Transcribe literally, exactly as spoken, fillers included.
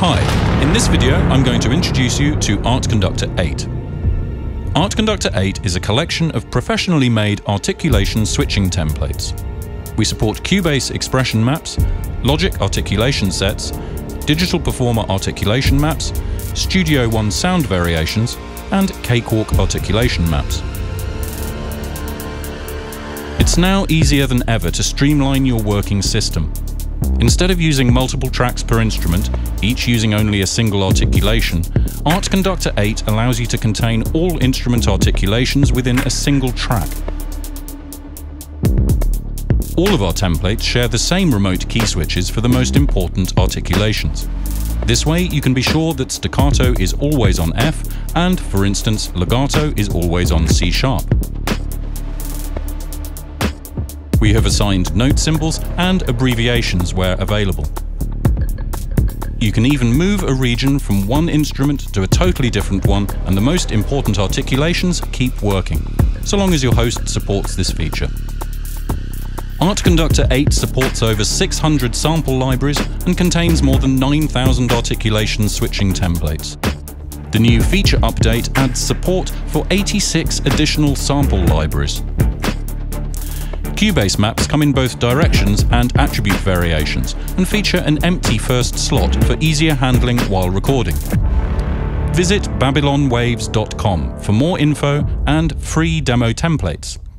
Hi, in this video I'm going to introduce you to Art Conductor eight. Art Conductor eight is a collection of professionally made articulation switching templates. We support Cubase expression maps, Logic articulation sets, Digital Performer articulation maps, Studio One sound variations, and Cakewalk articulation maps. It's now easier than ever to streamline your working system. Instead of using multiple tracks per instrument, each using only a single articulation, Art Conductor eight allows you to contain all instrument articulations within a single track. All of our templates share the same remote key switches for the most important articulations. This way you can be sure that staccato is always on F and, for instance, legato is always on C sharp. We have assigned note symbols and abbreviations where available. You can even move a region from one instrument to a totally different one, and the most important articulations keep working, so long as your host supports this feature. Art Conductor eight supports over six hundred sample libraries and contains more than nine thousand articulation switching templates. The new feature update adds support for eighty-six additional sample libraries. Cubase maps come in both directions and attribute variations and feature an empty first slot for easier handling while recording. Visit Babylonwaves dot com for more info and free demo templates.